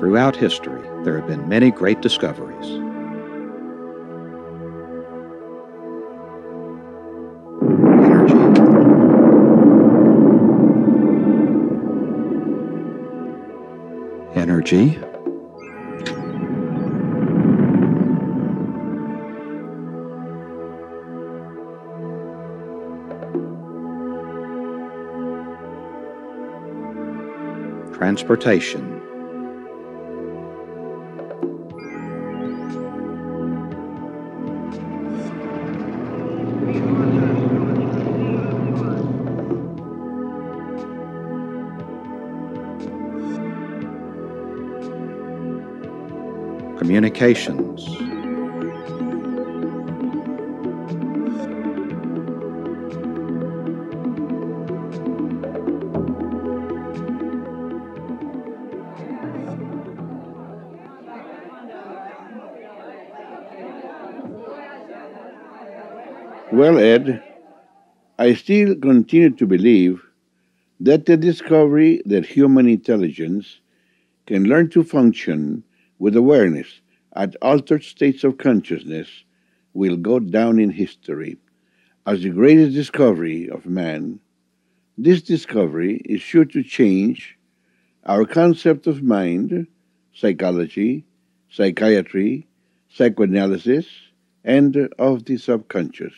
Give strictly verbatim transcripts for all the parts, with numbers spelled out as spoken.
Throughout history, there have been many great discoveries. Energy. Energy. Transportation. Communications. Well, Ed, I still continue to believe that the discovery that human intelligence can learn to function with awareness at altered states of consciousness will go down in history as the greatest discovery of man. This discovery is sure to change our concept of mind, psychology, psychiatry, psychoanalysis, and of the subconscious.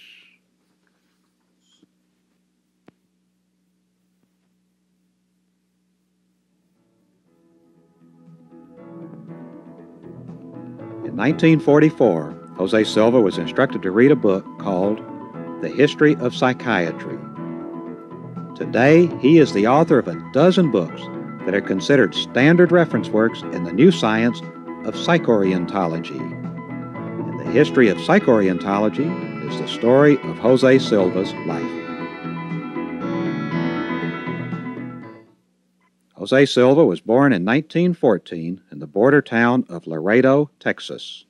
In nineteen forty-four, Jose Silva was instructed to read a book called The History of Psychiatry. Today, he is the author of a dozen books that are considered standard reference works in the new science of psychorientology. And the history of psychorientology is the story of Jose Silva's life. Jose Silva was born in nineteen fourteen in the border town of Laredo, Texas.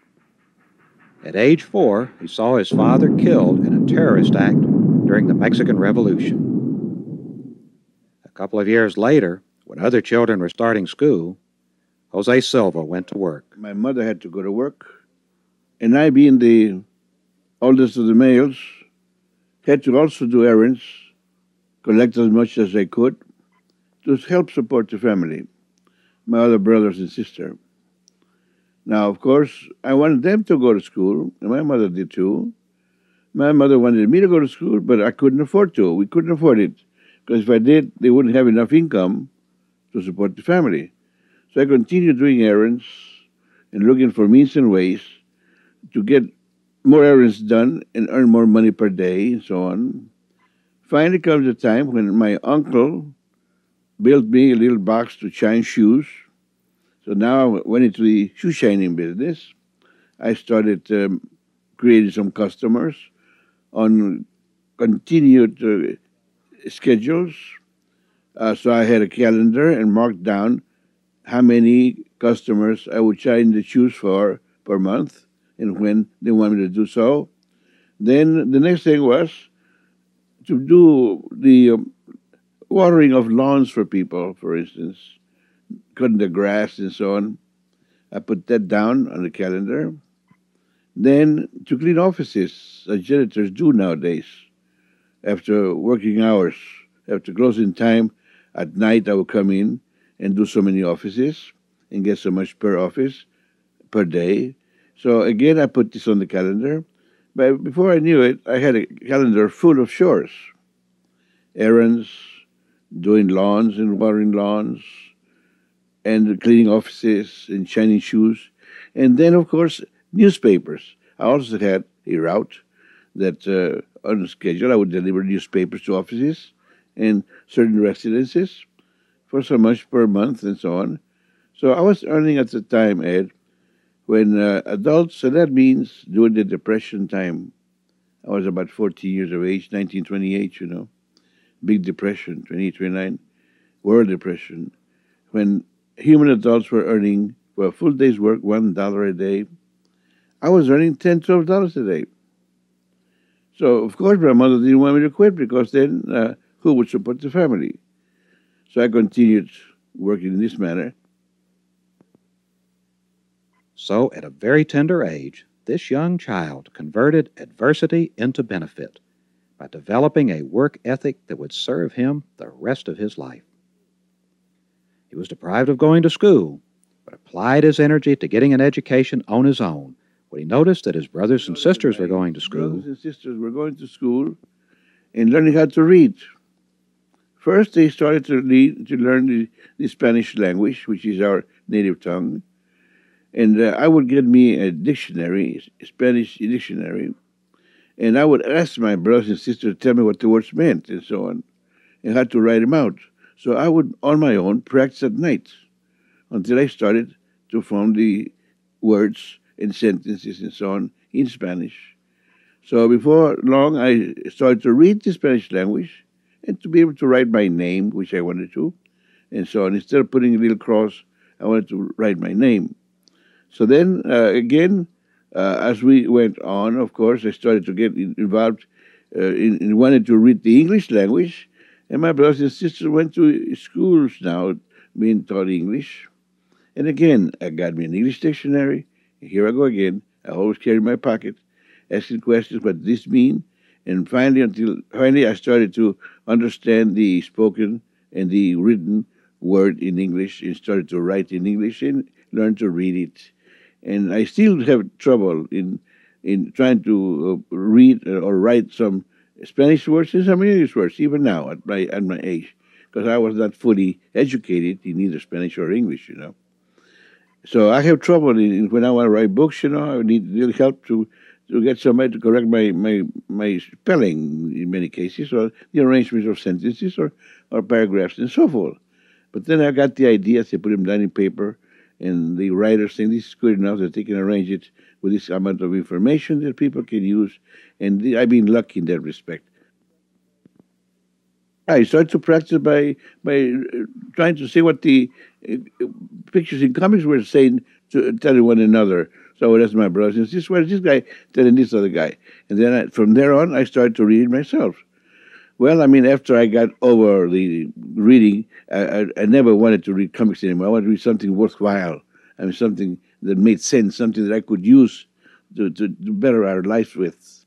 At age four, he saw his father killed in a terrorist act during the Mexican Revolution. A couple of years later, when other children were starting school, Jose Silva went to work. My mother had to go to work, and I, being the oldest of the males, had to also do errands, collect as much as I could, to help support the family, my other brothers and sister. Now, of course, I wanted them to go to school, and my mother did too. My mother wanted me to go to school, but I couldn't afford to. We couldn't afford it, because if I did, they wouldn't have enough income to support the family. So I continued doing errands and looking for means and ways to get more errands done and earn more money per day and so on. Finally comes a time when my uncle built me a little box to shine shoes. So now I went into the shoe shining business. I started um, creating some customers on continued uh, schedules. Uh, so I had a calendar and marked down how many customers I would shine the shoes for per month and when they wanted me to do so. Then the next thing was to do the um, watering of lawns for people, for instance, cutting the grass and so on. I put that down on the calendar. Then to clean offices, as janitors do nowadays, after working hours, after closing time, at night I would come in and do so many offices and get so much per office per day. So again, I put this on the calendar. But before I knew it, I had a calendar full of chores, errands, doing lawns and watering lawns, and cleaning offices and shining shoes. And then, of course, newspapers. I also had a route that uh, on schedule I would deliver newspapers to offices and certain residences for so much per month and so on. So I was earning at the time, Ed, when uh, adults, so that means during the Depression time, I was about forty years of age, nineteen twenty-eight, you know, Big Depression, twenty-eight, twenty-nine, World Depression, when human adults were earning, for a full day's work, one dollar a day. I was earning ten, twelve dollars a day. So, of course, my mother didn't want me to quit because then uh, who would support the family? So I continued working in this manner. So, at a very tender age, this young child converted adversity into benefit by developing a work ethic that would serve him the rest of his life. He was deprived of going to school, but applied his energy to getting an education on his own when he noticed that his brothers and sisters were going to school. Brothers and sisters were going to school and learning how to read. First, they started to, read, to learn the, the Spanish language, which is our native tongue. And uh, I would get me a dictionary, a Spanish dictionary, and I would ask my brothers and sisters to tell me what the words meant and so on, and how to write them out. So I would, on my own, practice at night until I started to form the words and sentences and so on in Spanish. So before long, I started to read the Spanish language and to be able to write my name, which I wanted to, and so on. Instead of putting a little cross, I wanted to write my name. So then, uh, again, uh, as we went on, of course, I started to get involved uh, in, in wanting to read the English language. And my brothers and sisters went to schools now being taught English. And again, I got me an English dictionary. Here I go again. I always carry in my pocket, asking questions, what does this mean? And finally, until finally, I started to understand the spoken and the written word in English and started to write in English and learn to read it. And I still have trouble in in trying to uh, read or write some Spanish words and some English words, even now at my at my age, because I was not fully educated in either Spanish or English, you know. So I have trouble in, in when I want to write books, you know. I need little help to to get somebody to correct my, my, my spelling in many cases, or the arrangement of sentences or, or paragraphs and so forth. But then I got the ideas, I put them down in paper, and the writers think this is good enough that they can arrange it with this amount of information that people can use, and I've been lucky in that respect. I started to practice by by trying to see what the uh, pictures in comics were saying to telling one another. So that's my brothers and sisters. What is this guy telling this other guy? And then I, from there on, I started to read it myself. Well, I mean, after I got over the reading, I, I, I never wanted to read comics anymore. I wanted to read something worthwhile. I mean, something that made sense, something that I could use to, to, to better our lives with.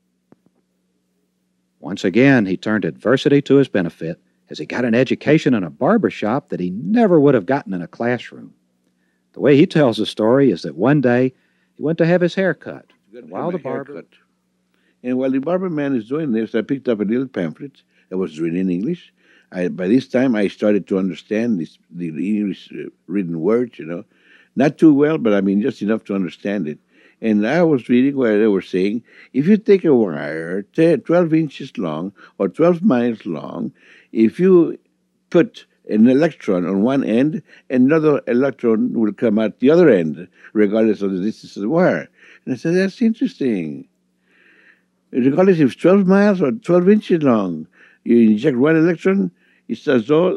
Once again, he turned adversity to his benefit as he got an education in a barber shop that he never would have gotten in a classroom. The way he tells the story is that one day he went to have his hair cut. And while the barber... Haircut. And while the barber man is doing this, I picked up a little pamphlet that was written in English. I, by this time, I started to understand this, the English uh, written words, you know. Not too well, but I mean, just enough to understand it. And I was reading where they were saying, if you take a wire twelve inches long or twelve miles long, if you put an electron on one end, another electron will come out the other end, regardless of the distance of the wire. And I said, that's interesting. Regardless if it's twelve miles or twelve inches long, you inject one electron, it's as though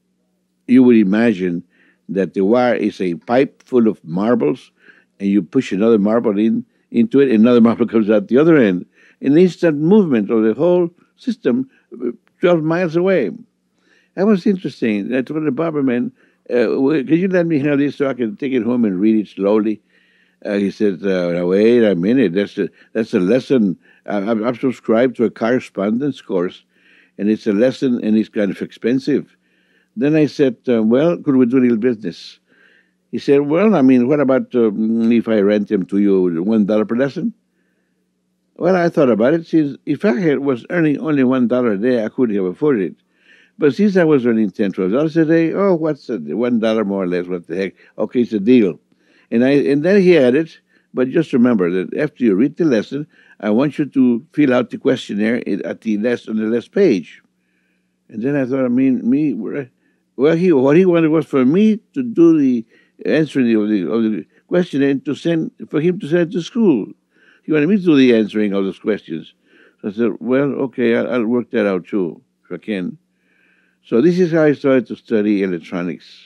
you would imagine that the wire is a pipe full of marbles, and you push another marble in into it, and another marble comes out the other end. An instant movement of the whole system twelve miles away. That was interesting. I told the barber man, uh, can you let me have this so I can take it home and read it slowly? Uh, he said, uh, wait a minute, that's a, that's a lesson. I'm, I'm subscribed to a correspondence course, and it's a lesson, and it's kind of expensive. Then I said, uh, well, could we do a little business? He said, well, I mean, what about um, if I rent them to you one dollar per lesson? Well, I thought about it. Since if I had, was earning only one dollar a day, I could have afforded it. But since I was earning ten, twelve dollars a day, oh, what's a, one dollar more or less? What the heck? Okay, it's a deal. And I and then he added, but just remember that after you read the lesson, I want you to fill out the questionnaire at the last on the last page. And then I thought, I mean, me, well, he what he wanted was for me to do the answering of the of the questionnaire and to send for him to send it to school. He wanted me to do the answering of those questions. So I said, well, okay, I'll, I'll work that out too, if I can. So this is how I started to study electronics.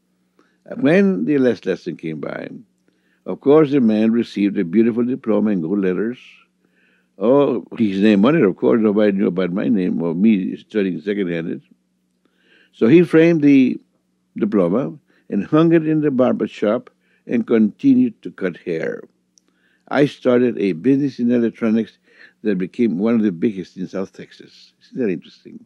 When the last lesson came by, of course, the man received a beautiful diploma in gold letters. Oh, his name on it, of course. Nobody knew about my name or me studying second-handed. So he framed the diploma and hung it in the barber shop and continued to cut hair. I started a business in electronics that became one of the biggest in South Texas. Isn't that interesting?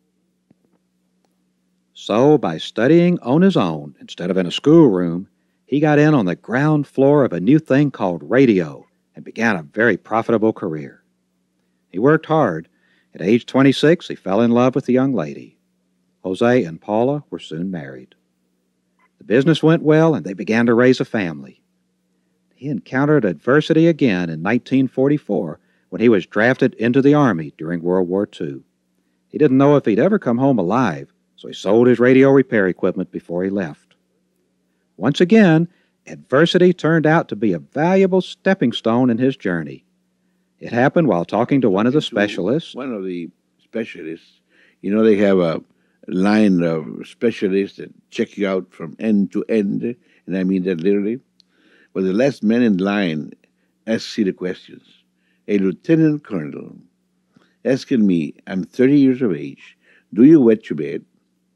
So, by studying on his own instead of in a schoolroom, he got in on the ground floor of a new thing called radio and began a very profitable career. He worked hard. At age twenty-six, he fell in love with a young lady. Jose and Paula were soon married. The business went well, and they began to raise a family. He encountered adversity again in nineteen forty-four when he was drafted into the Army during World War Two. He didn't know if he'd ever come home alive, so he sold his radio repair equipment before he left. Once again, adversity turned out to be a valuable stepping stone in his journey. It happened while talking to one of the specialists. One of the specialists, you know, they have a line of specialists that check you out from end to end, and I mean that literally. Well, the last man in line asks you the questions. A lieutenant colonel asking me, I'm thirty years of age, do you wet your bed?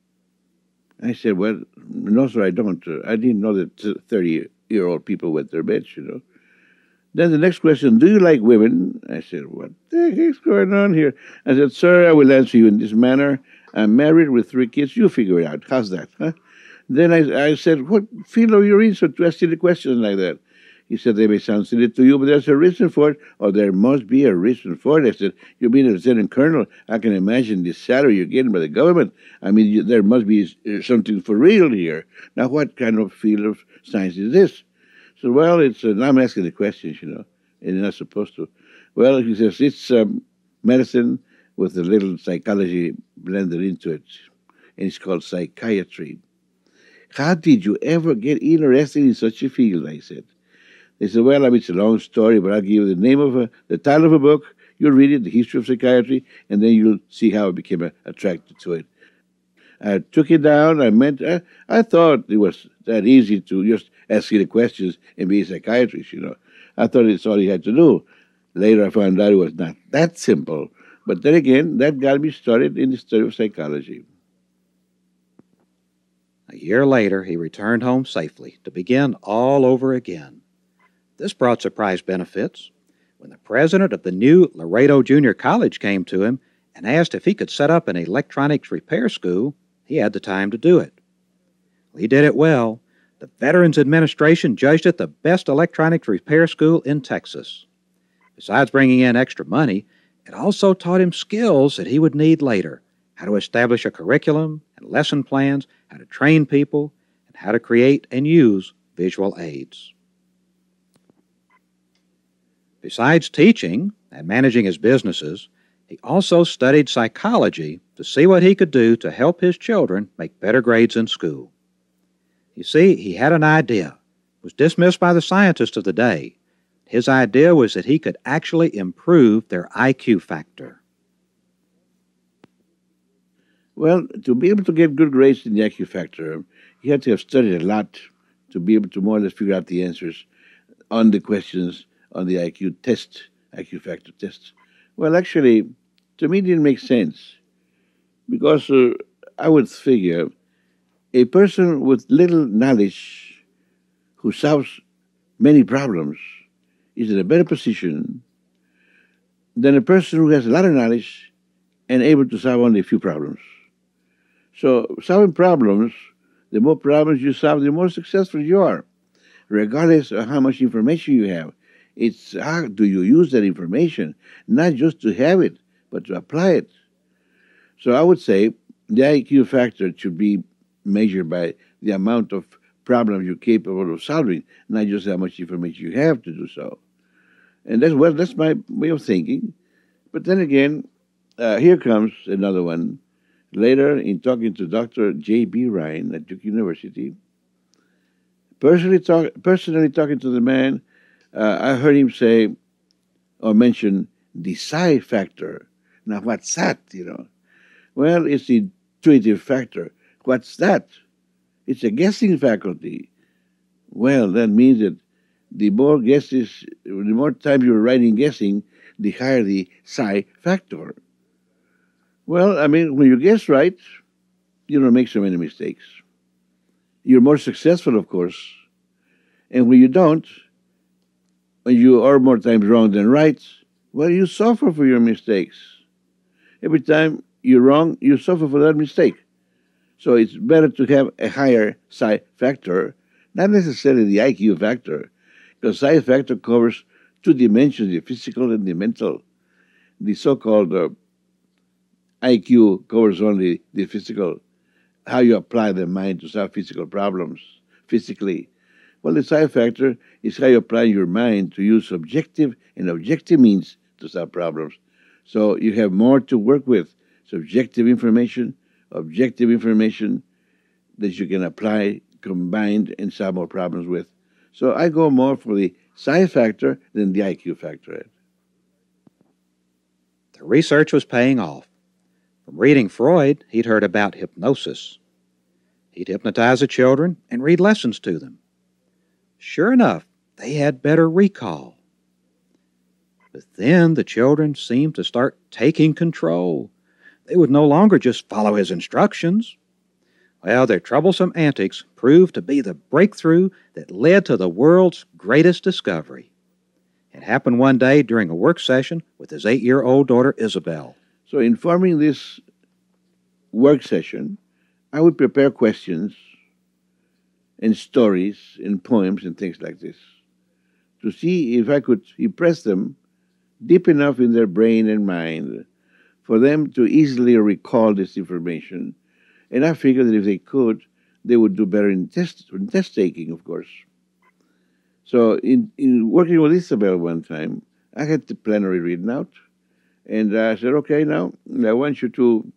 I said, well, no, sir, I don't. I didn't know that thirty-year-old people wet their beds, you know. Then the next question, do you like women? I said, what the heck's going on here? I said, sir, I will answer you in this manner. I'm married with three kids. You figure it out. How's that, huh? Then I, I said, what field are you in so to ask you the questions like that? He said, they may sound silly to you, but there's a reason for it, or there must be a reason for it. I said, you're being a lieutenant colonel. I can imagine the salary you're getting by the government. I mean, you, there must be something for real here. Now, what kind of field of science is this? So, well, it's, uh, I'm asking the questions, you know, and you're not supposed to. Well, he says, it's um, medicine with a little psychology blended into it, and it's called psychiatry. How did you ever get interested in such a field? I said. They said, well, I mean, it's a long story, but I'll give you the name of a, the title of a book. You'll read it, The History of Psychiatry, and then you'll see how I became uh, attracted to it. I took it down. I meant, I, I thought it was that easy to just ask you the questions and be a psychiatrist, you know. I thought it's all you had to do. Later, I found out it was not that simple. But then again, that got me started in the study of psychology. A year later, he returned home safely to begin all over again. This brought surprise benefits. When the president of the new Laredo Junior College came to him and asked if he could set up an electronics repair school, he had the time to do it. He did it well. The Veterans Administration judged it the best electronics repair school in Texas. Besides bringing in extra money, it also taught him skills that he would need later, how to establish a curriculum and lesson plans, how to train people, and how to create and use visual aids. Besides teaching and managing his businesses, he also studied psychology to see what he could do to help his children make better grades in school. You see, he had an idea. It was dismissed by the scientists of the day. His idea was that he could actually improve their I Q factor. Well, to be able to get good grades in the I Q factor, you had to have studied a lot to be able to more or less figure out the answers on the questions on the I Q test, I Q factor test. Well, actually, to me, it didn't make sense because uh, I would figure a person with little knowledge who solves many problems is in a better position than a person who has a lot of knowledge and able to solve only a few problems. So solving problems, the more problems you solve, the more successful you are, regardless of how much information you have. It's how do you use that information, not just to have it, but to apply it. So I would say the I Q factor should be measured by the amount of problems you're capable of solving, not just how much information you have to do so. And that's, well, that's my way of thinking. But then again, uh, here comes another one. Later, in talking to Doctor J B Ryan at Duke University, personally, talk, personally talking to the man, uh, I heard him say or mention the psi factor. Now, what's that, you know? Well, it's the intuitive factor. What's that? It's a guessing faculty. Well, that means that the more guesses, the more time you're writing guessing, the higher the psi factor. Well, I mean, when you guess right, you don't make so many mistakes. You're more successful, of course, And when you don't, when you are more times wrong than right, well, you suffer for your mistakes. Every time you're wrong, you suffer for that mistake. So it's better to have a higher psi factor, not necessarily the I Q factor, because psi factor covers two dimensions, the physical and the mental. The so-called uh, I Q covers only the physical, how you apply the mind to solve physical problems physically. Well, the psi factor is how you apply your mind to use subjective and objective means to solve problems. So you have more to work with, subjective information, objective information that you can apply, combined, and solve more problems with. So I go more for the psi factor than the I Q factor. The research was paying off. From reading Freud, he'd heard about hypnosis. He'd hypnotize the children and read lessons to them. Sure enough, they had better recall. But then the children seemed to start taking control. They would no longer just follow his instructions. Well, their troublesome antics proved to be the breakthrough that led to the world's greatest discovery. It happened one day during a work session with his eight-year-old daughter, Isabel. So in forming this work session, I would prepare questions and stories and poems and things like this to see if I could impress them deep enough in their brain and mind for them to easily recall this information. And I figured that if they could, they would do better in test, in test taking, of course. So in, in working with Isabel one time, I had the plenary written out. And I said, okay, now I want you to,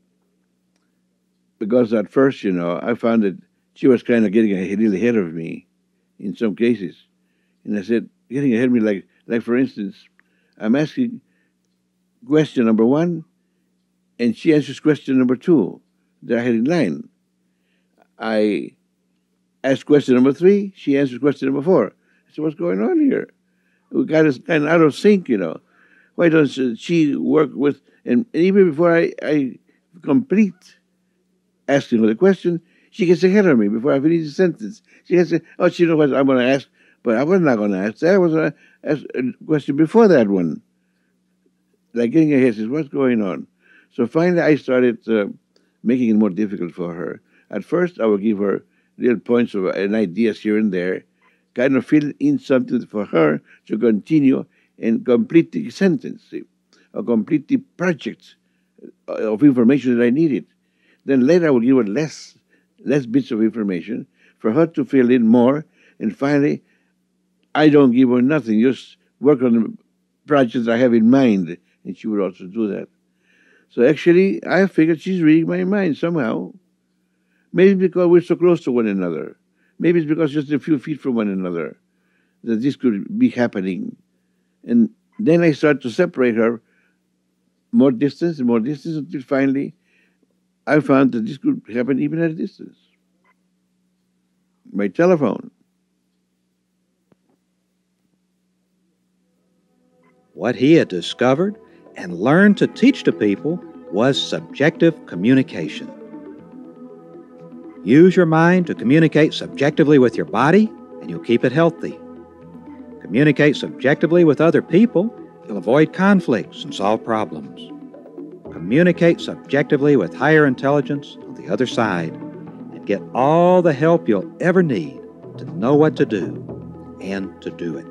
because at first, you know, I found that she was kind of getting a little ahead of me in some cases. And I said, getting ahead of me, like, like for instance, I'm asking question number one, and she answers question number two that I had in line. I asked question number three, she answers question number four. I said, what's going on here? We got us kind of out of sync, you know. Why doesn't she work with, and even before I, I complete asking her the question, she gets ahead of me before I finish the sentence. She gets, oh, she knows what I'm going to ask, but I was not going to ask that. I was going to ask a question before that one. Like getting ahead, says, what's going on? So finally I started uh, making it more difficult for her. At first I would give her little points of and ideas here and there, kind of fill in something for her to continue and complete the sentence, see, or complete the project of information that I needed. Then later I would give her less, less bits of information for her to fill in more, and finally I don't give her nothing, just work on the projects I have in mind, and she would also do that. So actually, I figured she's reading my mind somehow. Maybe because we're so close to one another. Maybe it's because just a few feet from one another that this could be happening. And then I start to separate her more distance and more distance until finally I found that this could happen even at a distance. By telephone. What he had discovered and learned to teach to people was subjective communication. Use your mind to communicate subjectively with your body, and you'll keep it healthy. Communicate subjectively with other people, you'll avoid conflicts and solve problems. Communicate subjectively with higher intelligence on the other side, and get all the help you'll ever need to know what to do and to do it.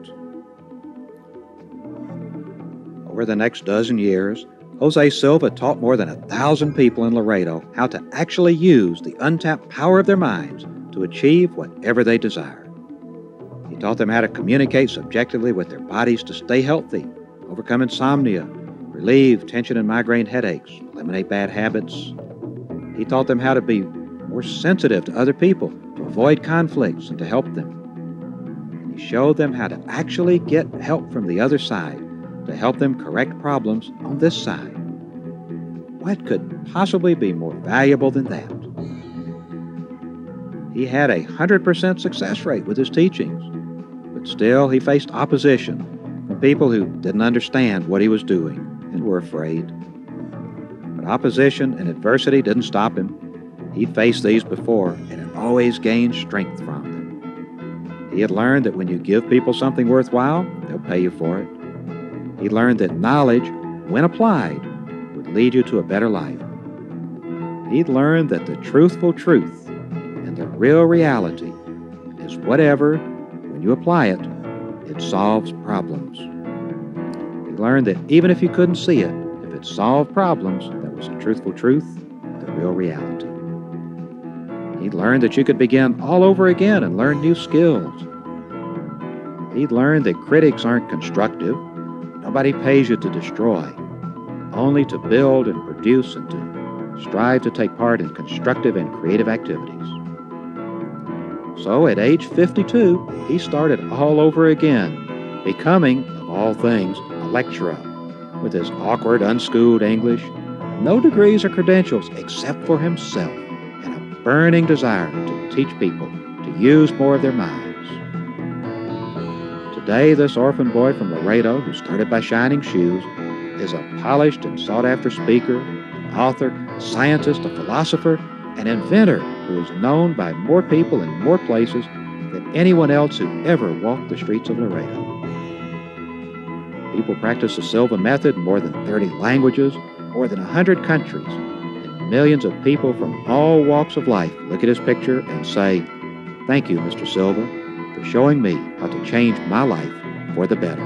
Over the next dozen years, Jose Silva taught more than a thousand people in Laredo how to actually use the untapped power of their minds to achieve whatever they desire. He taught them how to communicate subjectively with their bodies to stay healthy, overcome insomnia, relieve tension and migraine headaches, eliminate bad habits. He taught them how to be more sensitive to other people, to avoid conflicts and to help them. He showed them how to actually get help from the other side, to help them correct problems on this side. What could possibly be more valuable than that? He had a one hundred percent success rate with his teachings, but still he faced opposition from people who didn't understand what he was doing and were afraid. But opposition and adversity didn't stop him. He'd faced these before and had always gained strength from them. He had learned that when you give people something worthwhile, they'll pay you for it. He learned that knowledge, when applied, would lead you to a better life. He'd learned that the truthful truth and the real reality is whatever, when you apply it, it solves problems. He learned that even if you couldn't see it, if it solved problems, that was the truthful truth, the real reality. He'd learned that you could begin all over again and learn new skills. He'd learned that critics aren't constructive. Nobody pays you to destroy, only to build and produce and to strive to take part in constructive and creative activities. So at age fifty-two, he started all over again, becoming, of all things, a lecturer, with his awkward, unschooled English, no degrees or credentials except for himself, and a burning desire to teach people to use more of their minds. Today, this orphan boy from Laredo, who started by shining shoes, is a polished and sought-after speaker, an author, a scientist, a philosopher, an inventor who is known by more people in more places than anyone else who ever walked the streets of Laredo. People practice the Silva method in more than thirty languages, more than one hundred countries, and millions of people from all walks of life look at his picture and say, "Thank you, Mister Silva, for showing me how to change my life for the better."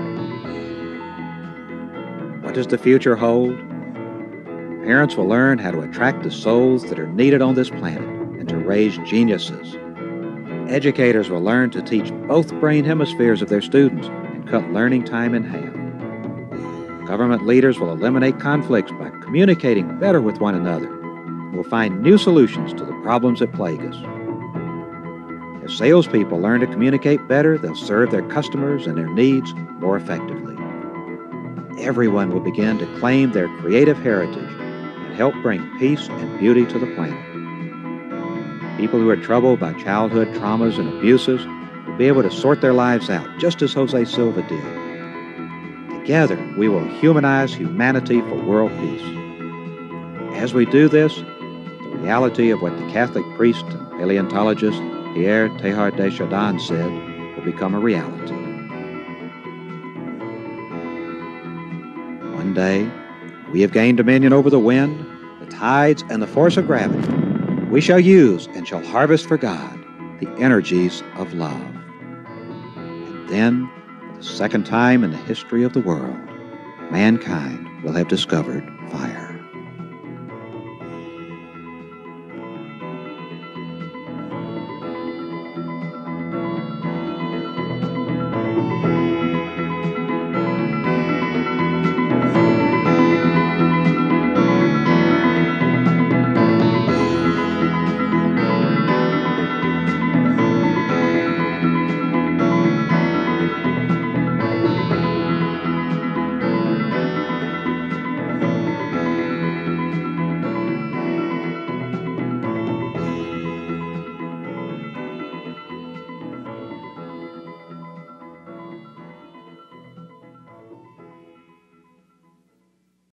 What does the future hold? Parents will learn how to attract the souls that are needed on this planet and to raise geniuses. Educators will learn to teach both brain hemispheres of their students and cut learning time in half. Government leaders will eliminate conflicts by communicating better with one another and will find new solutions to the problems that plague us. As salespeople learn to communicate better, they'll serve their customers and their needs more effectively. Everyone will begin to claim their creative heritage and help bring peace and beauty to the planet. People who are troubled by childhood traumas and abuses will be able to sort their lives out, just as Jose Silva did. Together, we will humanize humanity for world peace. As we do this, the reality of what the Catholic priest and paleontologist Pierre Teilhard de Chardin said will become a reality. One day, we have gained dominion over the wind, the tides, and the force of gravity. We shall use and shall harvest for God the energies of love. And then, for the second time in the history of the world, mankind will have discovered fire.